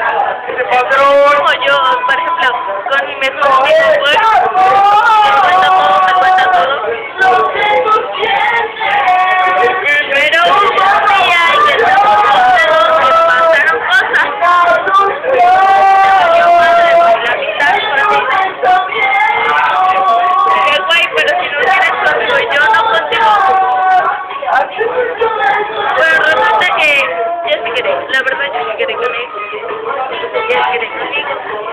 Como yo, por ejemplo, con mi mejor amigo, pues, me cuenta todo. Pero hubo un día en que estamos juntos que pasaron cosas. Yo madre con la mitad por mí. Qué guay, pero si no quieres conmigo, yo no continúo. Bueno, resulta que yo sí quedé, la verdad yo sí quedé con él. Ya quedé conmigo.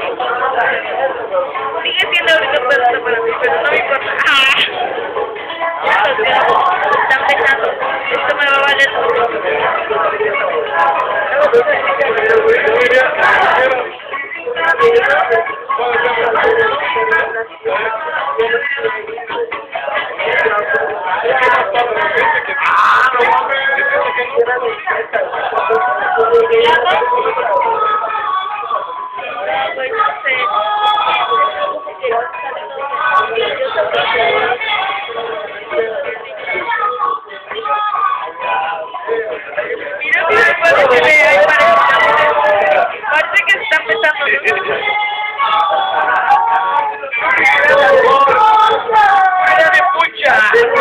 Sigue siendo ahorita para mí, pero no me importa. Ya los veo, están pensando, esto me va a valer mucho. Pues no sé. Mira, puedo que me parece que se están pensando. ¡Mira de pucha!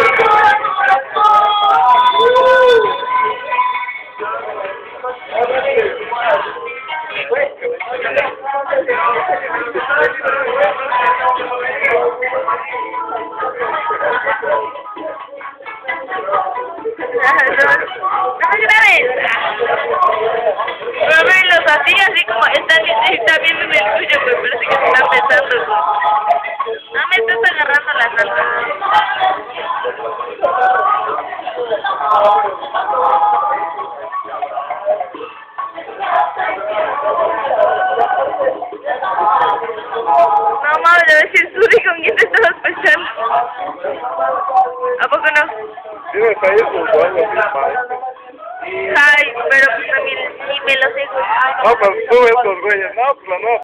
No me grabes. Los así como está viendo en el tuyo, pues parece que se están pensando. No me estés agarrando las almas. No mames, debe ser Suri, ¿con quién te estabas pensando? ¿A poco no? Sí, me está ahí jugando, Ay, pero pues también ni me lo sé. No, pues tú estos güeyes, no, pues no.